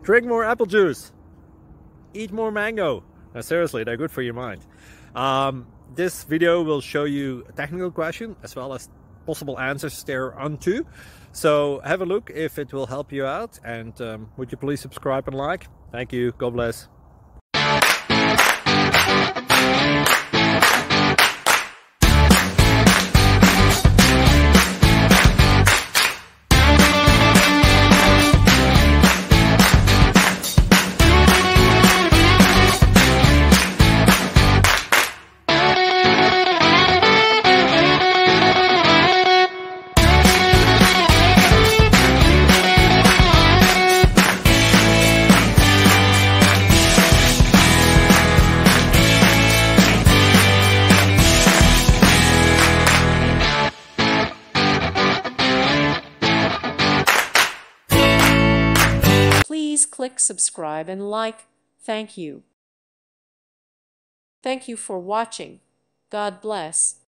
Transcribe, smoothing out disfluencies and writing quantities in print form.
Drink more apple juice. Eat more mango. Now, seriously, they're good for your mind. This video will show you a technical question as well as possible answers thereunto. So have a look if it will help you out, and would you please subscribe and like? Thank you. God bless. Please click subscribe and like. Thank you. Thank you for watching. God bless.